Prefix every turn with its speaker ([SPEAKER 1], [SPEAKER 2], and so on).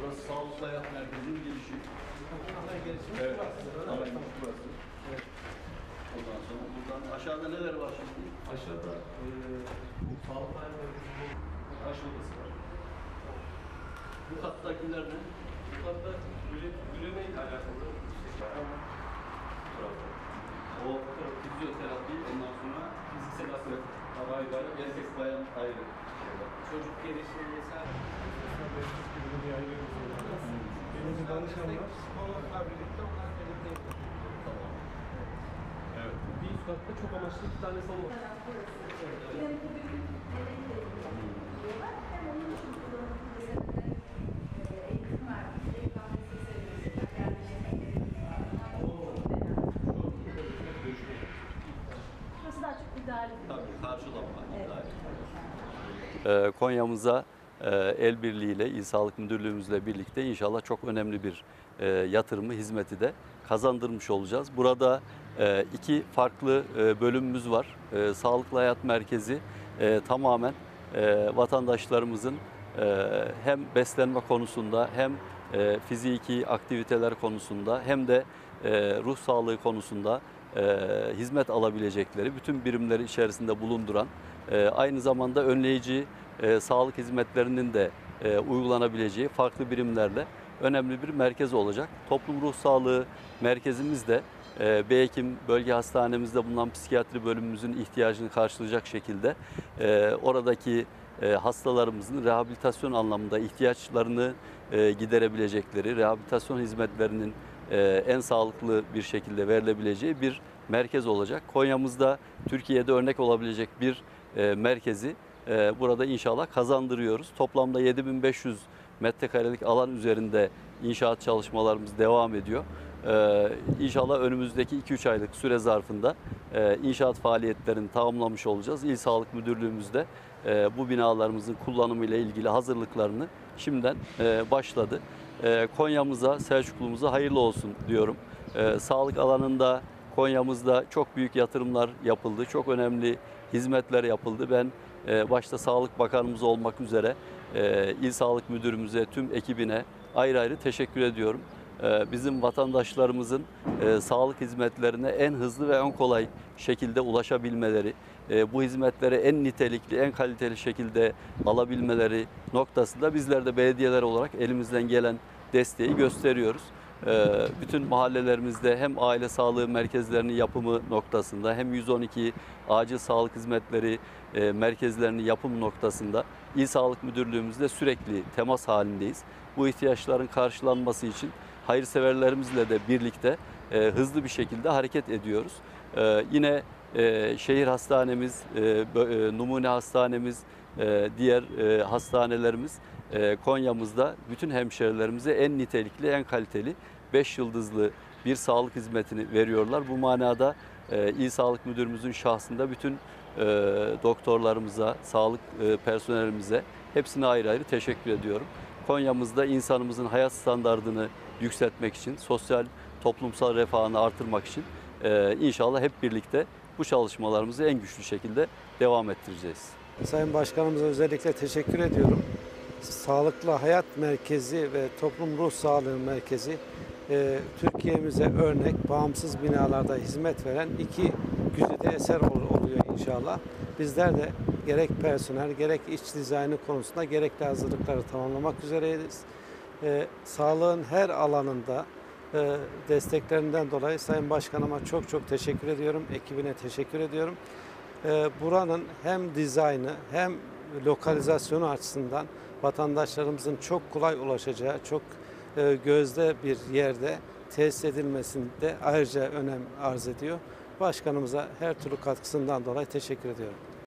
[SPEAKER 1] Burası Sağlıklı Hayat Merkezi'nin girişi. Evet. Burası.
[SPEAKER 2] Evet.
[SPEAKER 1] Ondan sonra buradan aşağıda neler var şimdi?
[SPEAKER 2] Aşağıda Sağlıklı Hayat Merkezi'nin aşı odası var.
[SPEAKER 1] Bu kattakiler ne?
[SPEAKER 2] Yukarıda üreme ile alakalı işte
[SPEAKER 1] O fizyoterapi, ondan sonra
[SPEAKER 2] fiziksel aslında
[SPEAKER 1] erkek bayan ayrı.
[SPEAKER 2] çocuk gelişimi vesaire.
[SPEAKER 3] Birinci danışan var.
[SPEAKER 2] Psikologla birlikte onlar birlikte yapıyor.
[SPEAKER 1] Tamam. Evet.
[SPEAKER 2] Bir üst katta çok amaçlı bir tane salon var.
[SPEAKER 4] Hem bu bugün diyorlar, hem onun için kullanıldığı mesela eğitim var. KPSS seviyesinde yerleştirmelerimiz var. Burası daha çok ideal bir
[SPEAKER 1] Tabii karşılama.
[SPEAKER 4] Evet.
[SPEAKER 5] Konya'mıza el birliğiyle, İl Sağlık Müdürlüğümüzle birlikte inşallah çok önemli bir yatırımı, hizmeti de kazandırmış olacağız. Burada iki farklı bölümümüz var. Sağlıklı Hayat Merkezi tamamen vatandaşlarımızın hem beslenme konusunda hem fiziki aktiviteler konusunda hem de ruh sağlığı konusunda hizmet alabilecekleri bütün birimleri içerisinde bulunduran, aynı zamanda önleyici sağlık hizmetlerinin de uygulanabileceği farklı birimlerle önemli bir merkez olacak. Toplum Ruh Sağlığı Merkezimiz de Beyhekim Bölge Hastanemizde bulunan psikiyatri bölümümüzün ihtiyacını karşılayacak şekilde oradaki hastalarımızın rehabilitasyon anlamında ihtiyaçlarını giderebilecekleri, rehabilitasyon hizmetlerinin en sağlıklı bir şekilde verilebileceği bir merkez olacak. Konya'mızda Türkiye'de örnek olabilecek bir merkezi burada inşallah kazandırıyoruz. Toplamda 7500 metrekarelik alan üzerinde inşaat çalışmalarımız devam ediyor. İnşallah önümüzdeki 2-3 aylık süre zarfında inşaat faaliyetlerini tamamlamış olacağız. İl Sağlık Müdürlüğümüz de bu binalarımızın kullanımı ile ilgili hazırlıklarını şimdiden başladı. Konya'mıza, Selçuklu'muza hayırlı olsun diyorum. Sağlık alanında Konya'mızda çok büyük yatırımlar yapıldı. Çok önemli hizmetler yapıldı. Ben başta Sağlık Bakanımız olmak üzere İl Sağlık Müdürümüze, tüm ekibine ayrı ayrı teşekkür ediyorum. Bizim vatandaşlarımızın sağlık hizmetlerine en hızlı ve en kolay şekilde ulaşabilmeleri, bu hizmetleri en nitelikli, en kaliteli şekilde alabilmeleri noktasında bizler de belediyeler olarak elimizden gelen desteği gösteriyoruz. Bütün mahallelerimizde hem aile sağlığı merkezlerinin yapımı noktasında hem 112 acil sağlık hizmetleri merkezlerinin yapım noktasında İl Sağlık Müdürlüğümüzle sürekli temas halindeyiz. Bu ihtiyaçların karşılanması için hayırseverlerimizle de birlikte hızlı bir şekilde hareket ediyoruz. Yine şehir hastanemiz, numune hastanemiz, diğer hastanelerimiz Konya'mızda bütün hemşehrilerimize en nitelikli, en kaliteli 5 yıldızlı bir sağlık hizmetini veriyorlar. Bu manada İl Sağlık Müdürümüzün şahsında bütün doktorlarımıza, sağlık personelimize hepsine ayrı ayrı teşekkür ediyorum. Konya'mızda insanımızın hayat standardını yükseltmek için, sosyal, toplumsal refahını artırmak için inşallah hep birlikte bu çalışmalarımızı en güçlü şekilde devam ettireceğiz.
[SPEAKER 3] Sayın Başkanımıza özellikle teşekkür ediyorum. Sağlıklı Hayat Merkezi ve Toplum Ruh Sağlığı Merkezi Türkiye'mize örnek, bağımsız binalarda hizmet veren iki güzide eser oluyor inşallah. Bizler de gerek personel, gerek iç dizaynı konusunda gerekli hazırlıkları tamamlamak üzereyiz. Sağlığın her alanında desteklerinden dolayı Sayın Başkanıma çok çok teşekkür ediyorum. Ekibine teşekkür ediyorum. Buranın hem dizaynı hem lokalizasyonu açısından vatandaşlarımızın çok kolay ulaşacağı, çok gözde bir yerde tesis edilmesinde ayrıca önem arz ediyor. Başkanımıza her türlü katkısından dolayı teşekkür ediyorum.